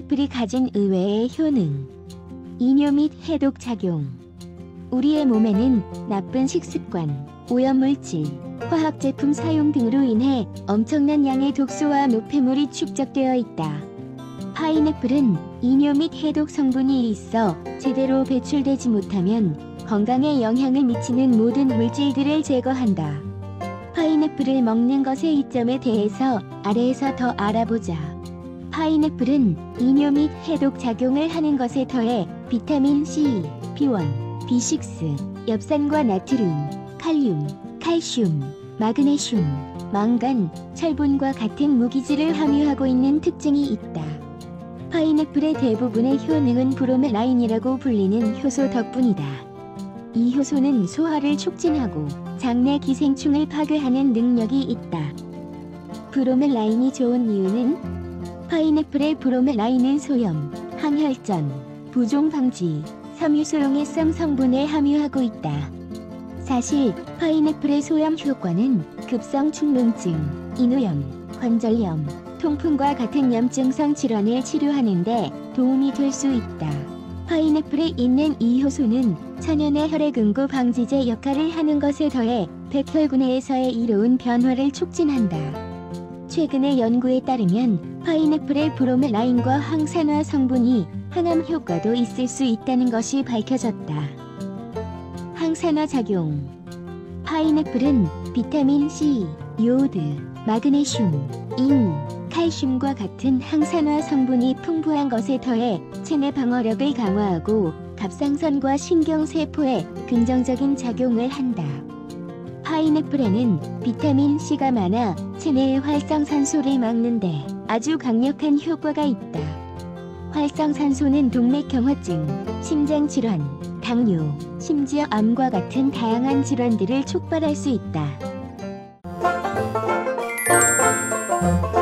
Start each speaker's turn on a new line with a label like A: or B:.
A: 파인애플이 가진 의외의 효능. 이뇨 및 해독 작용. 우리의 몸에는 나쁜 식습관, 오염물질, 화학제품 사용 등으로 인해 엄청난 양의 독소와 노폐물이 축적되어 있다. 파인애플은 이뇨 및 해독 성분이 있어 제대로 배출되지 못하면 건강에 영향을 미치는 모든 물질들을 제거한다. 파인애플을 먹는 것의 이점에 대해서 아래에서 더 알아보자. 파인애플은 이뇨 및 해독 작용을 하는 것에 더해 비타민 C, B1, B6, 엽산과 나트륨, 칼륨, 칼슘, 마그네슘, 망간, 철분과 같은 무기질을 함유하고 있는 특징이 있다. 파인애플의 대부분의 효능은 브로멜라인이라고 불리는 효소 덕분이다. 이 효소는 소화를 촉진하고 장내 기생충을 파괴하는 능력이 있다. 브로멜라인이 좋은 이유는 파인애플의 브로멜라인은 소염, 항혈전, 부종 방지, 섬유소용해성 성분에 함유하고 있다. 사실 파인애플의 소염 효과는 급성 축농증, 인후염, 관절염, 통풍과 같은 염증성 질환을 치료하는 데 도움이 될 수 있다. 파인애플에 있는 이 효소는 천연의 혈액응고 방지제 역할을 하는 것에 더해 백혈구내에서의 이로운 변화를 촉진한다. 최근의 연구에 따르면 파인애플의 브로멜라인과 항산화 성분이 항암 효과도 있을 수 있다는 것이 밝혀졌다. 항산화 작용. 파인애플은 비타민 C, 요오드, 마그네슘, 인, 칼슘과 같은 항산화 성분이 풍부한 것에 더해 체내 방어력을 강화하고 갑상선과 신경세포에 긍정적인 작용을 한다. 파인애플에는 비타민 C가 많아 체내의 활성산소를 막는데 아주 강력한 효과가 있다. 활성산소는 동맥경화증, 심장질환, 당뇨, 심지어 암과 같은 다양한 질환들을 촉발할 수 있다.